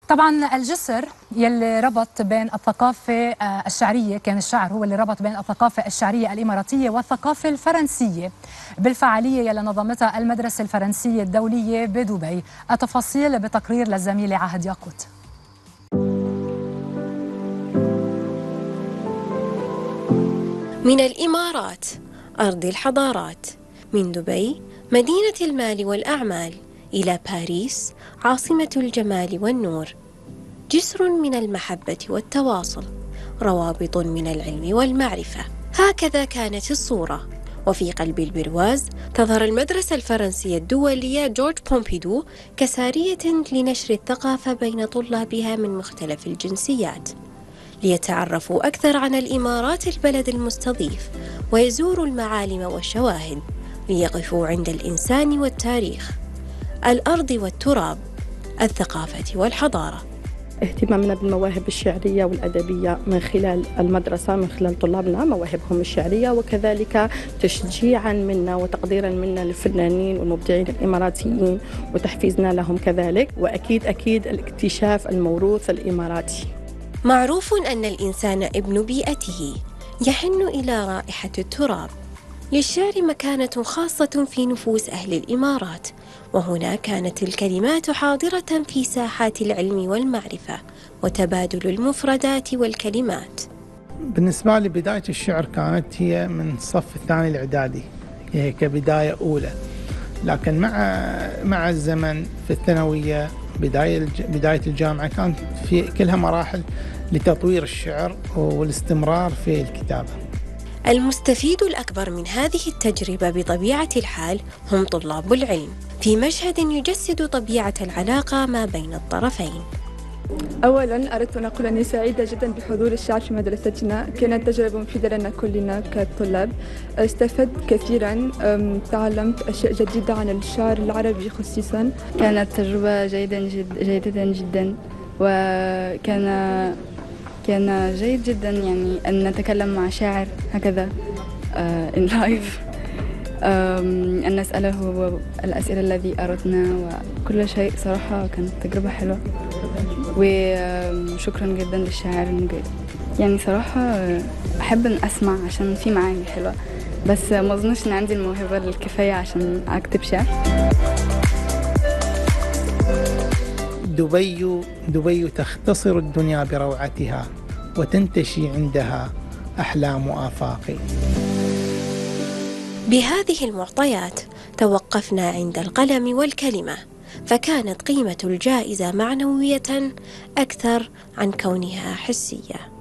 طبعا الجسر يلي ربط بين الثقافة الشعرية، كان الشعر هو اللي ربط بين الثقافة الشعرية الإماراتية والثقافة الفرنسية بالفعالية يلي نظمتها المدرسة الفرنسية الدولية بدبي. التفاصيل بتقرير للزميلة عهد ياقوت. من الإمارات أرض الحضارات، من دبي مدينة المال والأعمال إلى باريس عاصمة الجمال والنور، جسر من المحبة والتواصل، روابط من العلم والمعرفة. هكذا كانت الصورة، وفي قلب البرواز تظهر المدرسة الفرنسية الدولية جورج بومبيدو كسارية لنشر الثقافة بين طلابها من مختلف الجنسيات، ليتعرفوا أكثر عن الإمارات البلد المستضيف، ويزوروا المعالم والشواهد، ليقفوا عند الإنسان والتاريخ، الأرض والتراب، الثقافة والحضارة. اهتمامنا بالمواهب الشعرية والأدبية من خلال المدرسة، من خلال طلابنا مواهبهم الشعرية، وكذلك تشجيعا منا وتقديرا منا للفنانين والمبدعين الإماراتيين وتحفيزنا لهم كذلك، وأكيد الاكتشاف الموروث الإماراتي. معروف أن الإنسان ابن بيئته، يحن إلى رائحة التراب. للشعر مكانة خاصة في نفوس أهل الإمارات، وهنا كانت الكلمات حاضرة في ساحات العلم والمعرفة وتبادل المفردات والكلمات. بالنسبة لي بداية الشعر كانت هي من الصف الثاني الإعدادي، هي كبداية أولى، لكن مع الزمن في الثانوية بداية الجامعة كانت في كلها مراحل لتطوير الشعر والاستمرار في الكتابة. المستفيد الأكبر من هذه التجربة بطبيعة الحال هم طلاب العلم، في مشهد يجسد طبيعة العلاقة ما بين الطرفين. أولاً أردت أن أقول أني سعيدة جداً بحضور الشعر في مدرستنا، كانت تجربة مفيدة لنا كلنا كطلاب، استفدت كثيراً، تعلمت أشياء جديدة عن الشعر العربي خصيصاً. كانت تجربة جيدة جداً، وكان جيد جداً يعني أن نتكلم مع شاعر هكذا in live، أن نسأله الأسئلة الذي أردنا وكل شيء. صراحة كانت تجربة حلوة، وشكرا جدا للشاعر المجيد. يعني صراحة أحب أن أسمع عشان في معاني حلوة، بس ما أظنش أن عندي الموهبة الكفاية عشان أكتب شعر. دبي تختصر الدنيا بروعتها وتنتشي عندها أحلام وآفاقي. بهذه المعطيات توقفنا عند القلم والكلمة، فكانت قيمة الجائزة معنوية أكثر عن كونها حسية.